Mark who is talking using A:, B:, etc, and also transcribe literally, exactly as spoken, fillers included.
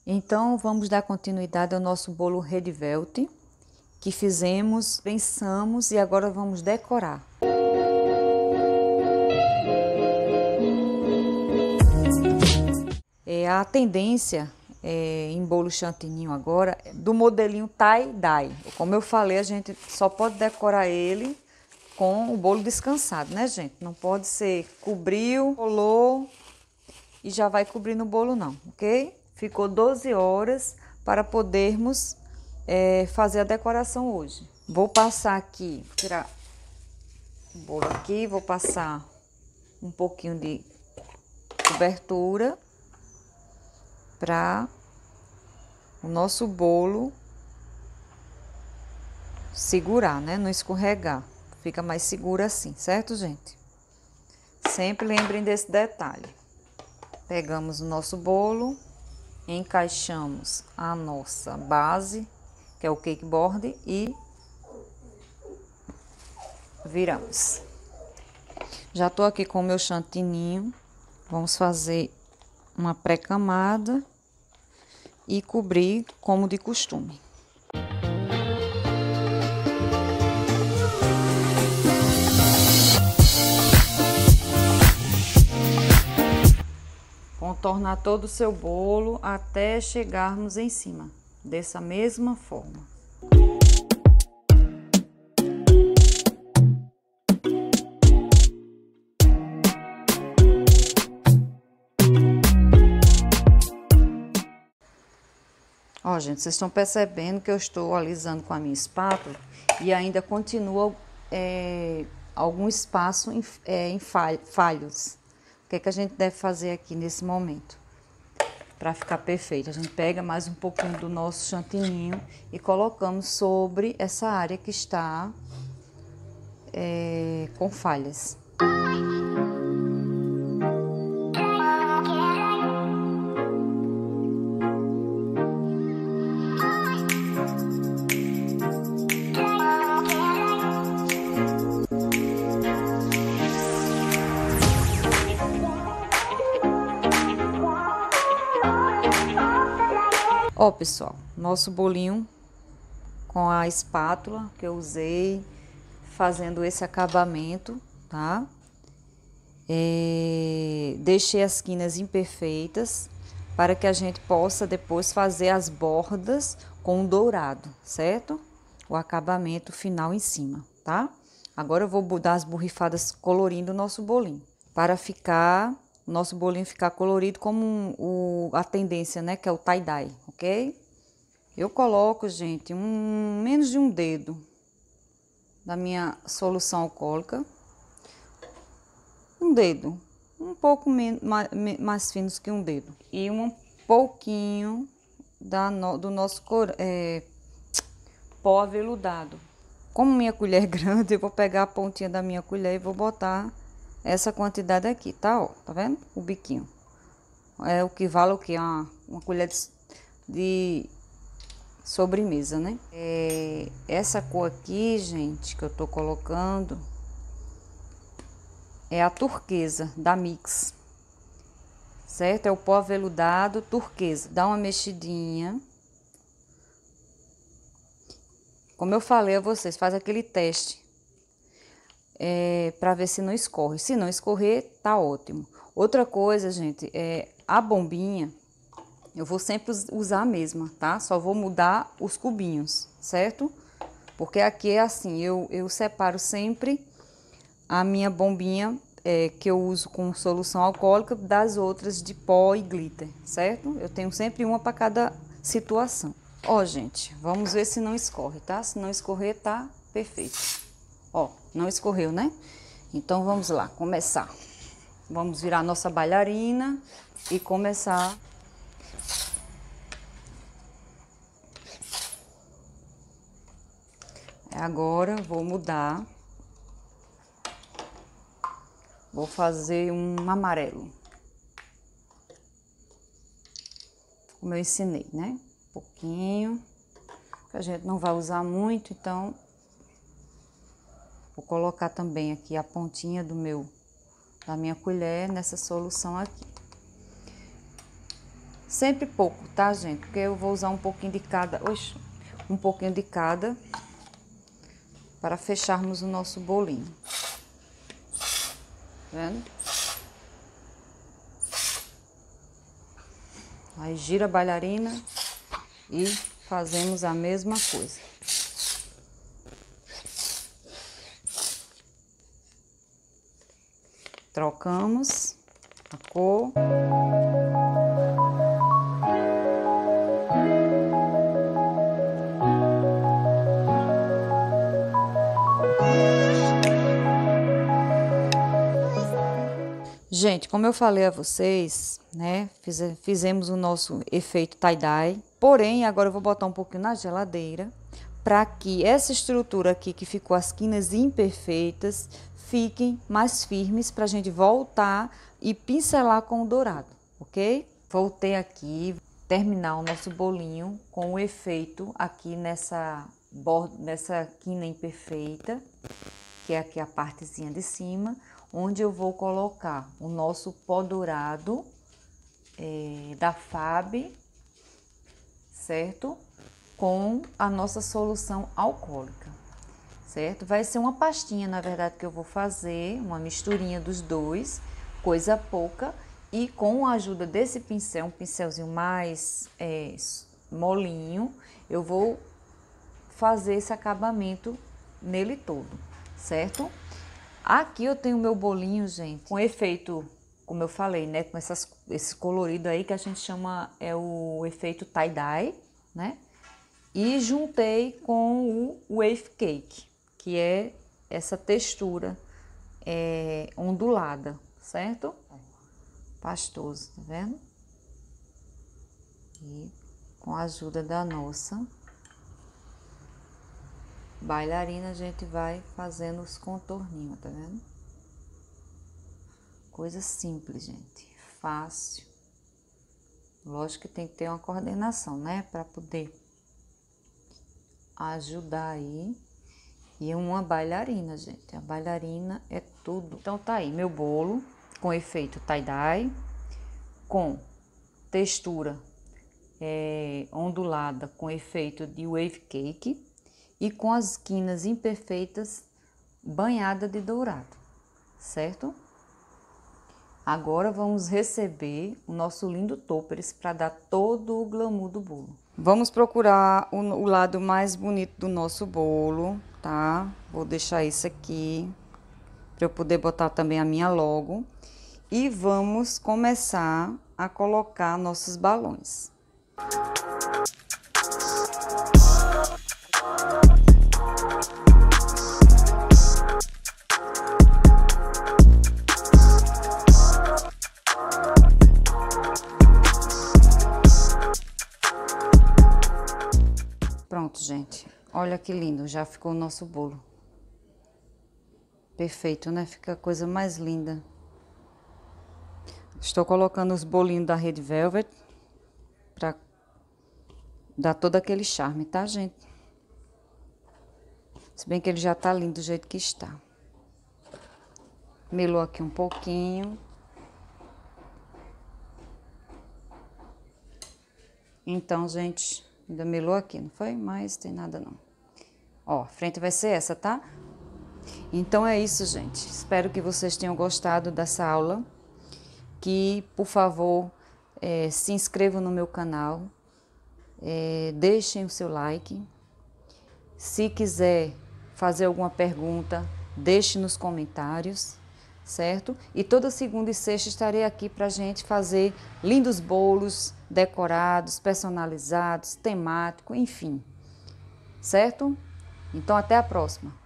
A: Então, vamos dar continuidade ao nosso bolo Red Velvet, que fizemos, pensamos e agora vamos decorar. É, a tendência é, em bolo chantininho agora, do modelinho tie-dye. Como eu falei, a gente só pode decorar ele com o bolo descansado, né, gente? Não pode ser cobriu, rolou e já vai cobrir no bolo não, ok? Ficou doze horas para podermos é, fazer a decoração hoje. Vou passar aqui, vou tirar o bolo aqui, vou passar um pouquinho de cobertura para o nosso bolo segurar, né? Não escorregar. Fica mais seguro assim, certo, gente? Sempre lembrem desse detalhe. Pegamos o nosso bolo, encaixamos a nossa base, que é o cake board, e viramos. Já tô aqui com o meu chantininho. Vamos fazer uma pré-camada e cobrir como de costume. Contornar todo o seu bolo até chegarmos em cima, dessa mesma forma. Ó, gente, vocês estão percebendo que eu estou alisando com a minha espátula e ainda continua é, algum espaço em, é, em falhos. O que é que a gente deve fazer aqui nesse momento? Para ficar perfeito, a gente pega mais um pouquinho do nosso chantininho e colocamos sobre essa área que está é, com falhas. Ó, pessoal, nosso bolinho com a espátula que eu usei, fazendo esse acabamento, tá? É, deixei as quinas imperfeitas para que a gente possa depois fazer as bordas com dourado, certo? O acabamento final em cima, tá? Agora eu vou dar as borrifadas colorindo o nosso bolinho, para ficar... o nosso bolinho ficar colorido como o, a tendência, né? Que é o tie-dye, ok? Eu coloco, gente, um, menos de um dedo da minha solução alcoólica. Um dedo, um pouco menos, mais, mais finos que um dedo. E um pouquinho da, no, do nosso cor, é, pó aveludado. Como minha colher é grande, eu vou pegar a pontinha da minha colher e vou botar essa quantidade aqui, tá? Ó, tá vendo? O biquinho. É o que vale o que? Uma, uma colher de, de sobremesa, né? É, essa cor aqui, gente, que eu tô colocando é a turquesa da Mix, certo? É o pó aveludado turquesa. Dá uma mexidinha. Como eu falei a vocês, faz aquele teste. É, para ver se não escorre. Se não escorrer, tá ótimo. Outra coisa, gente, é a bombinha, eu vou sempre usar a mesma, tá? Só vou mudar os cubinhos, certo? Porque aqui é assim, eu, eu separo sempre a minha bombinha é, que eu uso com solução alcoólica das outras de pó e glitter, certo? Eu tenho sempre uma para cada situação. Ó, gente, vamos ver se não escorre, tá? Se não escorrer, tá perfeito. Ó, não escorreu, né? Então, vamos lá, começar. Vamos virar nossa bailarina e começar. Agora, vou mudar. Vou fazer um amarelo. Como eu ensinei, né? Um pouquinho. Que a gente não vai usar muito, então... Vou colocar também aqui a pontinha do meu, da minha colher nessa solução aqui. Sempre pouco, tá, gente? Porque eu vou usar um pouquinho de cada, oxe, um pouquinho de cada para fecharmos o nosso bolinho. Tá vendo? Aí gira a bailarina e fazemos a mesma coisa. Trocamos a cor. Gente, como eu falei a vocês, né, fiz, fizemos o nosso efeito tie-dye, porém, agora eu vou botar um pouquinho na geladeira, para que essa estrutura aqui, que ficou as quinas imperfeitas, fiquem mais firmes, para a gente voltar e pincelar com o dourado, ok? Voltei aqui, terminar o nosso bolinho com o efeito aqui nessa, borda, nessa quina imperfeita, que é aqui a partezinha de cima, onde eu vou colocar o nosso pó dourado é, da F A B, certo? Com a nossa solução alcoólica, certo? Vai ser uma pastinha, na verdade, que eu vou fazer, uma misturinha dos dois, coisa pouca, e com a ajuda desse pincel, um pincelzinho mais é, molinho, eu vou fazer esse acabamento nele todo, certo? Aqui eu tenho meu bolinho, gente, com efeito, como eu falei, né, com essas, esse colorido aí que a gente chama, é o efeito tie-dye, né? E juntei com o wave cake, que é essa textura é, ondulada, certo? Pastoso, tá vendo? E com a ajuda da nossa bailarina, a gente vai fazendo os contorninhos, tá vendo? Coisa simples, gente. Fácil. Lógico que tem que ter uma coordenação, né? Para poder ajudar aí. E uma bailarina, gente. A bailarina é tudo. Então tá aí, meu bolo com efeito tie-dye, com textura é, ondulada, com efeito de wave cake. E com as quinas imperfeitas banhada de dourado, certo? Agora vamos receber o nosso lindo topperes para dar todo o glamour do bolo. Vamos procurar o, o lado mais bonito do nosso bolo, tá? Vou deixar isso aqui para eu poder botar também a minha logo. E vamos começar a colocar nossos balões. Pronto, gente. Olha que lindo, já ficou o nosso bolo. Perfeito, né? Fica a coisa mais linda. Estou colocando os bolinhos da Red Velvet para dar todo aquele charme, tá, gente? Se bem que ele já tá lindo do jeito que está. Melou aqui um pouquinho. Então, gente, ainda melou aqui, não foi? Mas tem nada não. Ó, a frente vai ser essa, tá? Então é isso, gente. Espero que vocês tenham gostado dessa aula. Que, por favor, é, se inscrevam no meu canal. É, deixem o seu like. Se quiser fazer alguma pergunta, deixe nos comentários, certo? E toda segunda e sexta estarei aqui pra gente fazer lindos bolos decorados, personalizados, temáticos, enfim. Certo? Então, até a próxima.